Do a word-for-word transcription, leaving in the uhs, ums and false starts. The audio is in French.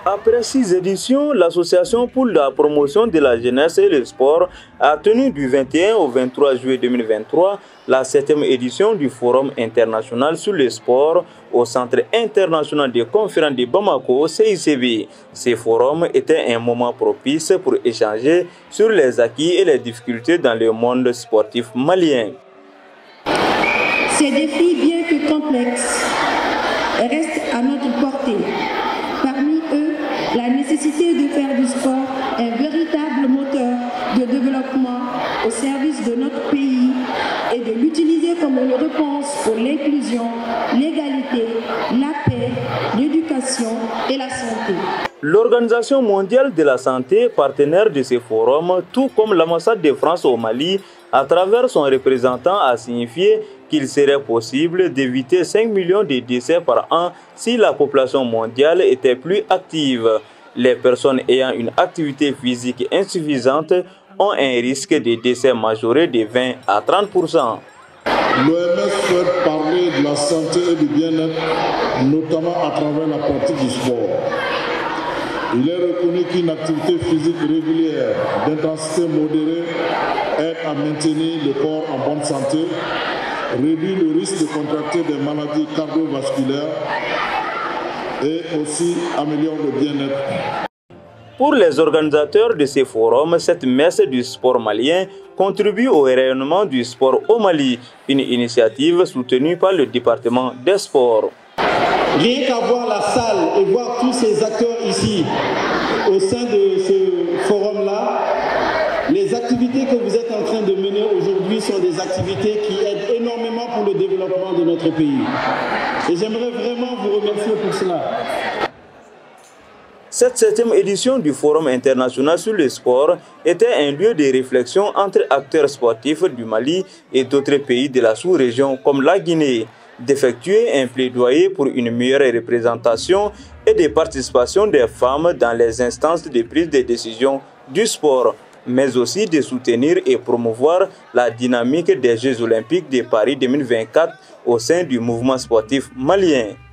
Après six éditions, l'Association pour la promotion de la jeunesse et le sport a tenu du vingt et un au vingt-trois juillet deux mille vingt-trois la septième édition du Forum international sur le sport au Centre international de conférences de Bamako, C I C B. Ce forum était un moment propice pour échanger sur les acquis et les difficultés dans le monde sportif malien. Ces défis, bien que complexes, restent à notre portée. Parmi eux, la nécessité de faire du sport un véritable moteur de développement au service de notre pays et de l'utiliser comme une réponse pour l'inclusion, l'égalité, la paix, l'éducation et la santé. L'Organisation mondiale de la santé, partenaire de ce forum, tout comme l'ambassade de France au Mali, à travers son représentant, a signifié qu'il serait possible d'éviter cinq millions de décès par an si la population mondiale était plus active. Les personnes ayant une activité physique insuffisante ont un risque de décès majoré de vingt à trente pour cent. L'O M S souhaite parler de la santé et du bien-être, notamment à travers la pratique du sport. Il est reconnu qu'une activité physique régulière d'intensité modérée aide à maintenir le corps en bonne santé, réduit le risque de contracter des maladies cardiovasculaires et aussi améliore le bien-être. Pour les organisateurs de ces forums, cette messe du sport malien contribue au rayonnement du sport au Mali, une initiative soutenue par le département des sports. Rien qu'à voir la salle et voir tous ces acteurs ici au sein de ce forum-là, les activités que vous êtes en train de mener aujourd'hui sont des activités qui aident énormément pour le développement de notre pays. Et j'aimerais vraiment vous remercier pour cela. Cette septième édition du Forum international sur le sport était un lieu de réflexion entre acteurs sportifs du Mali et d'autres pays de la sous-région comme la Guinée, d'effectuer un plaidoyer pour une meilleure représentation et de participation des femmes dans les instances de prise de décision du sport, mais aussi de soutenir et promouvoir la dynamique des Jeux olympiques de Paris deux mille vingt-quatre au sein du mouvement sportif malien.